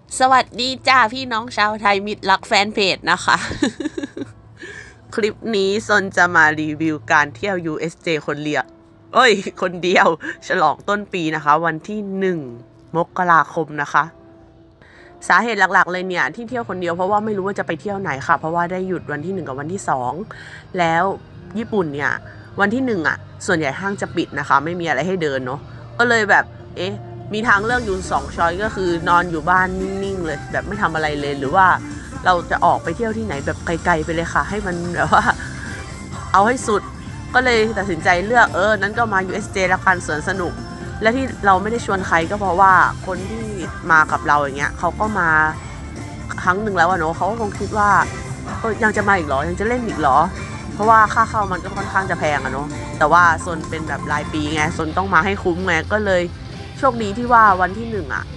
สวัสดีจ้าพี่น้องชาวไทยมิตรรักแฟนเพจนะคะ คลิปนี้ซนจะมารีวิวการเที่ยว USJ คนเดียวฉลองต้นปีนะคะวันที่1 มกราคมนะคะสาเหตุหลักๆเลยเนี่ยที่เที่ยวคนเดียวเพราะว่าไม่รู้ว่าจะไปเที่ยวไหนค่ะเพราะว่าได้หยุดวันที่1กับวันที่2แล้วญี่ปุ่นเนี่ยวันที่1ส่วนใหญ่ห้างจะปิดนะคะไม่มีอะไรให้เดินเนาะก็เลยแบบมีทางเลือกอยู่2ช้อยก็คือนอนอยู่บ้านนิ่งๆเลยแบบไม่ทำอะไรเลยหรือว่าเราจะออกไปเที่ยวที่ไหนแบบไกลๆไปเลยค่ะให้มันแบบว่าเอาให้สุดก็เลยตัดสินใจเลือกนั้นก็มา USJ ละกันสวนสนุกและที่เราไม่ได้ชวนใครก็เพราะว่าคนที่มากับเราอย่างเงี้ยเขาก็มาครั้งหนึ่งแล้วเนาะเขาก็คงคิดว่ายังจะมาอีกเหรอยังจะเล่นอีกเหรอเพราะว่าค่าเข้ามันก็ค่อนข้างจะแพงเนาะแต่ว่าโซนเป็นแบบรายปีไงโซนต้องมาให้คุ้มไงก็เลยโชคดีที่ว่าวันที่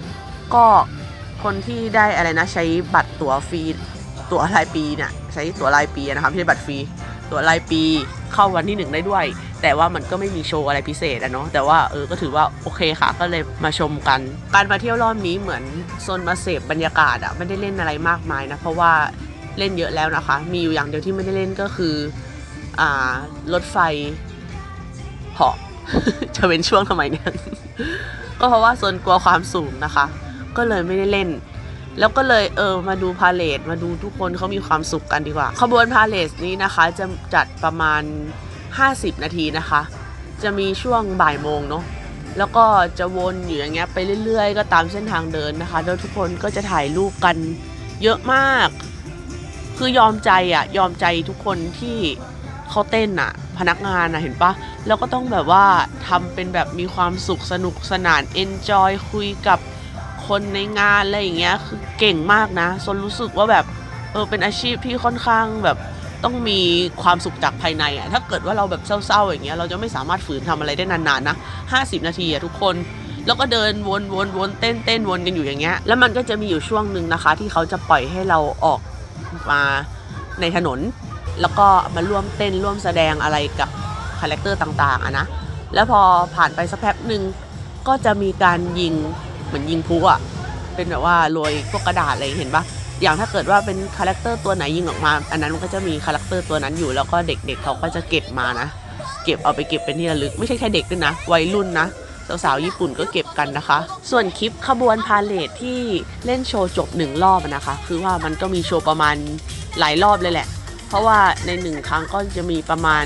1ก็คนที่ได้อะไรนะใช้บัตรตั๋วฟรีตั๋วรายปีเนี่ยใช้ตั๋วรายปีนะคะไม่ใช่บัตรฟรีตั๋วรายปีเข้าวันที่1ได้ด้วยแต่ว่ามันก็ไม่มีโชว์อะไรพิเศษเนาะแต่ว่าก็ถือว่าโอเคค่ะก็เลยมาชมกันการมาเที่ยวรอบนี้เหมือนโซนมาเสพบรรยากาศไม่ได้เล่นอะไรมากมายนะเพราะว่าเล่นเยอะแล้วนะคะมีอยู่อย่างเดียวที่ไม่ได้เล่นก็คือรถไฟเหาะ จะเป็นช่วงทำไมเนี่ย ก็เพราะว่าโซนกลัวความสูงนะคะก็เลยไม่ได้เล่นแล้วก็เลยมาดูพาเลทมาดูทุกคนเขามีความสุขกันดีกว่าขบวนพาเลทนี้นะคะจะจัดประมาณ50 นาทีนะคะจะมีช่วงบ่ายโมงเนาะแล้วก็จะวนอยู่อย่างเงี้ยไปเรื่อยๆก็ตามเส้นทางเดินนะคะแล้วทุกคนก็จะถ่ายรูปกันเยอะมากคือยอมใจทุกคนที่เขาเต้นพนักงานเห็นปะแล้วก็ต้องแบบว่าทำเป็นแบบมีความสุขสนุกสนานเอนจอยคุยกับคนในงานอะไรอย่างเงี้ยคือเก่งมากนะซนรู้สึกว่าแบบเป็นอาชีพที่ค่อนข้างแบบต้องมีความสุขจากภายในถ้าเกิดว่าเราแบบเศร้าๆอย่างเงี้ยเราจะไม่สามารถฝืนทำอะไรได้นานๆนะ50 นาทีทุกคนแล้วก็เดินวนเต้นวนกันอยู่อย่างเงี้ยแล้วมันก็จะมีอยู่ช่วงหนึ่งนะคะที่เขาจะปล่อยให้เราออกมาในถนนแล้วก็มาร่วมเต้นร่วมแสดงอะไรกับคาแรคเตอร์ต่างๆนะแล้วพอผ่านไปสักแป๊บหนึ่งก็จะมีการยิงเหมือนยิงพลุเป็นแบบว่าโรยพวกกระดาษอะไรเห็นปะอย่างถ้าเกิดว่าเป็นคาแรคเตอร์ตัวไหนยิงออกมาอันนั้นมันก็จะมีคาแรคเตอร์ตัวนั้นอยู่แล้วก็เด็กๆเขาก็จะเก็บมานะเอาไปเก็บเป็นที่ระลึกไม่ใช่แค่เด็กด้วยนะวัยรุ่นนะสาวๆญี่ปุ่นก็เก็บกันนะคะส่วนคลิปขบวนพาเลทที่เล่นโชว์จบ1 รอบนะคะคือว่ามันก็มีโชว์ประมาณหลายรอบเลยแหละเพราะว่าใน1 ครั้งก็จะมีประมาณ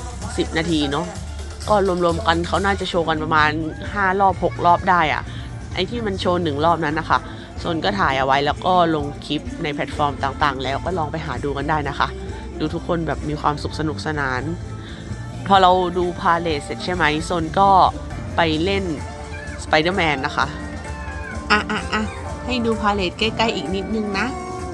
10 นาทีเนาะก็รวมๆกันเขาน่าจะโชว์กันประมาณ5 รอบ6 รอบได้ไอ้ที่มันโชว์1 รอบนั้นนะคะโซนก็ถ่ายเอาไว้แล้วก็ลงคลิปในแพลตฟอร์มต่างๆแล้วก็ลองไปหาดูกันได้นะคะดูทุกคนแบบมีความสุขสนุกสนานพอเราดูพาเลทเสร็จใช่ไหมโซนก็ไปเล่นสไปเดอร์แมนนะคะให้ดูพาเลทใกล้ๆอีกนิดนึงนะ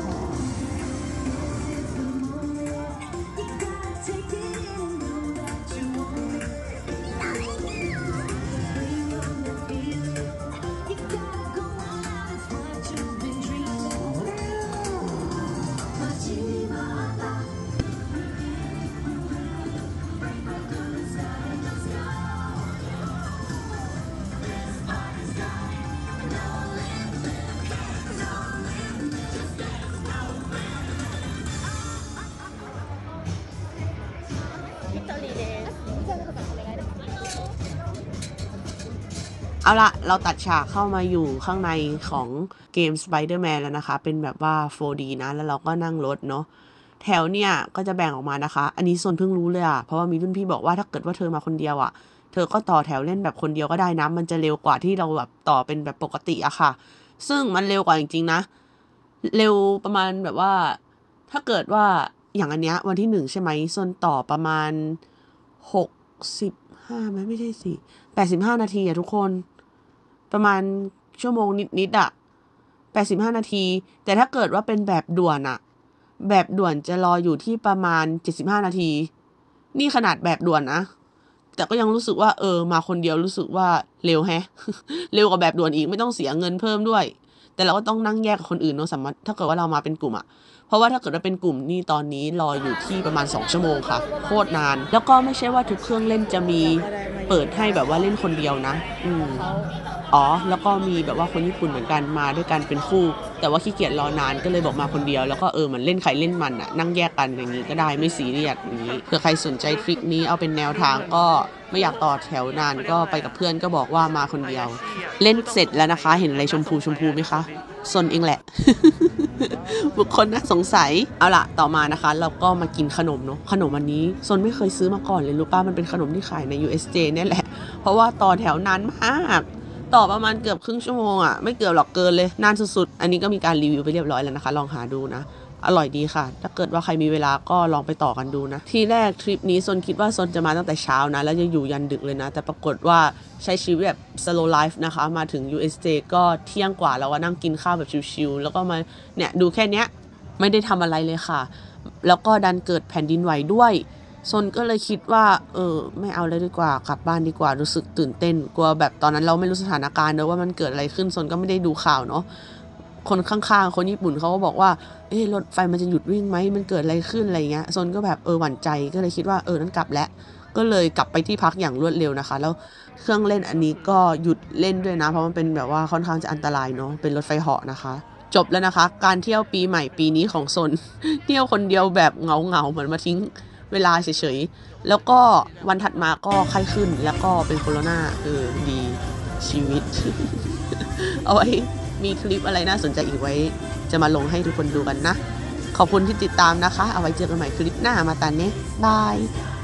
เอาละเราตัดฉากเข้ามาอยู่ข้างในของเกม Spider-Man แล้วนะคะเป็นแบบว่า 4D นะแล้วเราก็นั่งรถเนาะแถวเนี่ยก็จะแบ่งออกมานะคะอันนี้โซนเพิ่งรู้เลยเพราะว่ามีรุ่นพี่บอกว่าถ้าเกิดว่าเธอมาคนเดียวเธอก็ต่อแถวเล่นแบบคนเดียวก็ได้นะมันจะเร็วกว่าที่เราแบบต่อเป็นแบบปกติค่ะซึ่งมันเร็วกว่าจริงๆนะเร็วประมาณแบบว่าถ้าเกิดว่าอย่างอันเนี้ยวันที่1ใช่ไหมโซนต่อประมาณ65ไม่ใช่สิ85 นาทีทุกคนประมาณชั่วโมงนิด85 นาทีแต่ถ้าเกิดว่าเป็นแบบด่วนแบบด่วนจะรออยู่ที่ประมาณ75 นาทีนี่ขนาดแบบด่วนนะแต่ก็ยังรู้สึกว่ามาคนเดียวรู้สึกว่าเร็วเร็วกว่าแบบด่วนอีกไม่ต้องเสียเงินเพิ่มด้วยแต่เราก็ต้องนั่งแยกกับคนอื่นเนาะสมมติถ้าเกิดว่าเรามาเป็นกลุ่มเพราะว่าถ้าเกิดว่าเป็นกลุ่มนี่ตอนนี้รออยู่ที่ประมาณ2 ชั่วโมงค่ะโคตรนานแล้วก็ไม่ใช่ว่าทุกเครื่องเล่นจะมีเปิดให้แบบว่าเล่นคนเดียวนะแล้วก็มีแบบว่าคนญี่ปุ่นเหมือนกันมาด้วยกันเป็นคู่แต่ว่าขี้เกียจรอนานก็เลยบอกมาคนเดียวแล้วก็เหมือนเล่นใครเล่นมันอะนั่งแยกกันอย่างนี้ก็ได้ไม่ซีเรียสอย่างนี้เผื่อใครสนใจทริคนี้เอาเป็นแนวทางก็ไม่อยากต่อแถวนานก็ไปกับเพื่อนก็บอกว่ามาคนเดียว เล่นเสร็จแล้วนะคะเห็นอะไรชมพูไหมคะซนเองแหละ บุคคลน่าสงสัยเอาล่ะต่อมานะคะเราก็มากินขนมเนาะขนมอันนี้ซนไม่เคยซื้อมาก่อนเลยรู้ป่ะมันเป็นขนมที่ขายใน USJ เนี่ยแหละเพราะว่าต่อแถวนานมากต่อประมาณเกือบครึ่งชั่วโมงอะไม่เกือบหรอกเกินเลยนานสุดๆอันนี้ก็มีการรีวิวไปเรียบร้อยแล้วนะคะลองหาดูนะอร่อยดีค่ะถ้าเกิดว่าใครมีเวลาก็ลองไปต่อกันดูนะที่แรกทริปนี้ซนคิดว่าซนจะมาตั้งแต่เช้านะแล้วจะอยู่ยันดึกเลยนะแต่ปรากฏว่าใช้ชีวิตแบบ slow life นะคะมาถึง USJ ก็เที่ยงกว่าแล้วก็นั่งกินข้าวแบบชิลๆแล้วก็มาเนี่ยดูแค่เนี้ยไม่ได้ทำอะไรเลยค่ะแล้วก็ดันเกิดแผ่นดินไหวด้วยซนก็เลยคิดว่าไม่เอาเลยดีกว่ากลับบ้านดีกว่ารู้สึกตื่นเต้นกลัวแบบตอนนั้นเราไม่รู้สถานการณ์เนอะว่ามันเกิดอะไรขึ้นซนก็ไม่ได้ดูข่าวเนาะคนข้างๆคนญี่ปุ่นเขาก็บอกว่ารถไฟมันจะหยุดวิ่งไหมมันเกิดอะไรขึ้นอะไรเงี้ยซนก็แบบหวั่นใจก็เลยคิดว่านั้นกลับแล้วก็เลยกลับไปที่พักอย่างรวดเร็วนะคะแล้วเครื่องเล่นอันนี้ก็หยุดเล่นด้วยนะเพราะมันเป็นแบบว่าค่อนข้างจะอันตรายเนาะเป็นรถไฟเหาะนะคะจบแล้วนะคะการเที่ยวปีใหม่ปีนี้ของซน เที่ยวคนเดียวแบบเหงาเหมือนมาทิ้งเวลาเฉยๆแล้วก็วันถัดมาก็ไข้ขึ้นแล้วก็เป็นโคโรนาดีชีวิต เอาไว้มีคลิปอะไรน่าสนใจอีกไว้จะมาลงให้ทุกคนดูกันนะขอบคุณที่ติดตามนะคะเอาไว้เจอกันใหม่คลิปหน้ามาตาเนะบาย